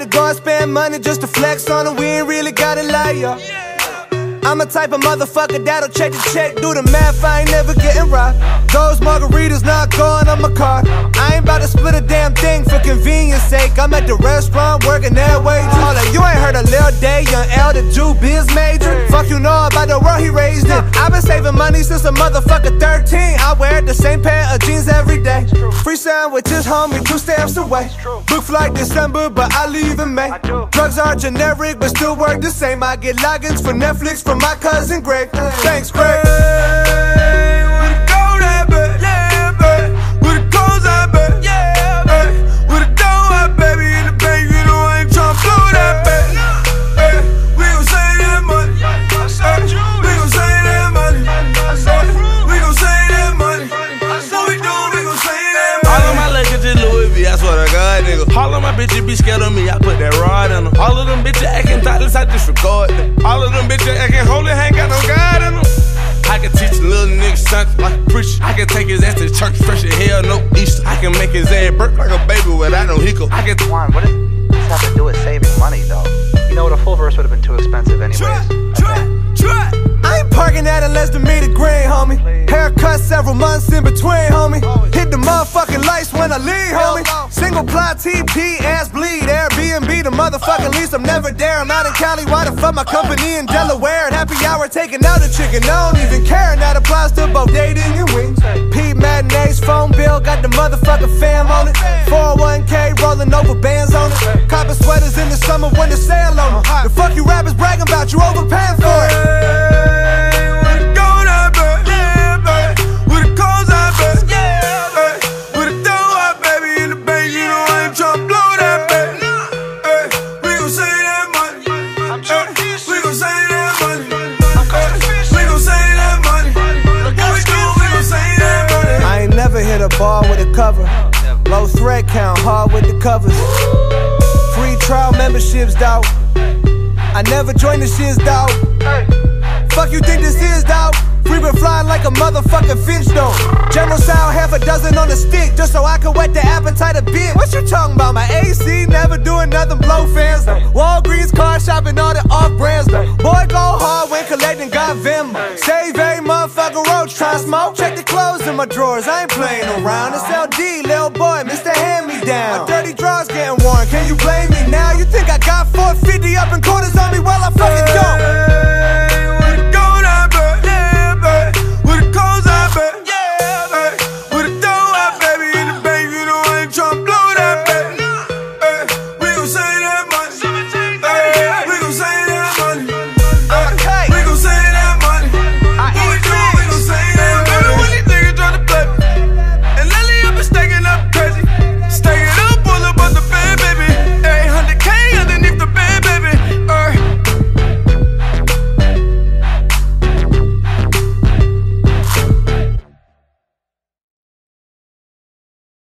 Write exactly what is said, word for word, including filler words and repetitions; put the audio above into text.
to go and spend money just to flex on them. We ain't really gotta lie, yo. I'm a type of motherfucker that'll check the check, do the math, I ain't never getting robbed. Those margaritas not going on my card. I ain't about to split a damn thing for convenience sake. I'm at the restaurant working that way. Hold up, you ain't heard of Lil Day, young L, the Jew biz major. Fuck you know about the world he raised in. I've been saving money since a motherfucker thirteen. I wear the same pair of jeans every day. Free sandwiches, homie, two stamps away. Book flight December, but I leave in May. Drugs are generic, but still work the same. I get logins for Netflix from my cousin Greg. Thanks, Greg. All of my bitches be scared of me, I put that rod in them. All of them bitches acting thoughtless, I disregard them. All of them bitches acting holy, ain't got no God in them. I can teach a little nigga something like a preacher. I can take his ass to church, fresh as hell, no Easter. I can make his ass burp like a baby without no hiccup. I can Juan, what does this have to do with saving money, though? You know what, a full verse would have been too expensive anyways. Try, try, try. I ain't parking at a less than meter green, homie. Haircut several months in between, homie. Hit the motherfucking lights when I leave, homie. Single ply T P, ass bleed. Airbnb, the motherfucking lease, I'm never there. I'm out in Cali, why the fuck my company in Delaware? At happy hour, taking out a chicken, I don't even care. And that applies to both dating and wings. P matinees, phone bill, got the motherfucking fam on it. four oh one K, rolling over bands on it. Copper sweaters in the summer when the sale on it. The fuck you rappers bragging about, you overpaying for it. Hit a bar with a cover. Low thread count, hard with the covers. Free trial memberships, dawg. I never joined the shiz, dawg. Fuck you think this is, dawg? Free been flying like a motherfucking finch, though. General Sound, half a dozen on a stick, just so I can whet the appetite a bit. What you talking about? My A C never doing nothing, blow fans, though. Walgreens, car shopping, all the off brands, though. Boy, go hard when collecting, got Venmo. Save a motherfucker roach, try smoke. Check the clothes in my drawers, I ain't playing around. It's L D, lil boy, Mister Hand Me Down. My dirty drawers getting worn, can you blame me now? You think I got four fifty up in quarters on me while I fucking